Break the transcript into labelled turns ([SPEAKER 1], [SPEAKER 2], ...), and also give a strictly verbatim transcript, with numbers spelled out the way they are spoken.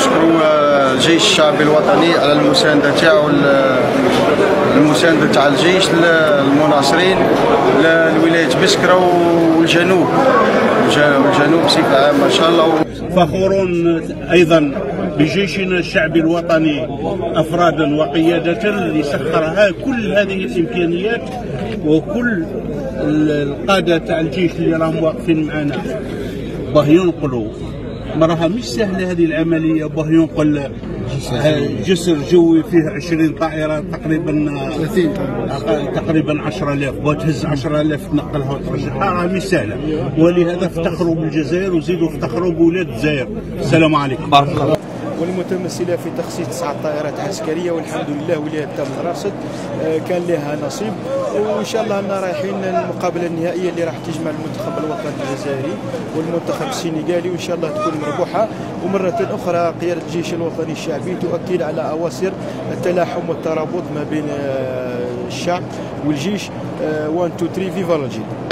[SPEAKER 1] نشكروا الجيش الشعبي الوطني على المسانده تاعو، المسانده تاع الجيش للمناصرين لولايه بسكره والجنوب والجنوب بصفه عامه ان شاء الله.
[SPEAKER 2] فخورون ايضا بجيشنا الشعبي الوطني افرادا وقياده اللي سخرها كل هذه الامكانيات، وكل القاده تاع الجيش اللي راهم واقفين معنا باه ينقلوا. ما راها مش سهله هذه العمليه، باه ينقل جسر جوي فيه عشرين طائره تقريبا تقريبا عشرة آلاف، وتهز عشرة آلاف تنقلها وترجعها، راه مش سهله. ولهذا افتخروا بالجزائر وزيدوا افتخروا بولاد الجزائر. السلام عليكم.
[SPEAKER 3] بارك الله. والمتمثله في تخصيص تسعة طائرات عسكريه، والحمد لله ولايه تام راصد كان لها نصيب، وان شاء الله انا رايحين المقابله النهائيه اللي راح تجمع المنتخب الوطني الجزائري والمنتخب السنغالي، وان شاء الله تكون مربوحه. ومره اخرى قياده الجيش الوطني الشعبي تؤكد على اواصر التلاحم والترابط ما بين الشعب والجيش. واحد اثنين ثلاثة فيفا الجيل.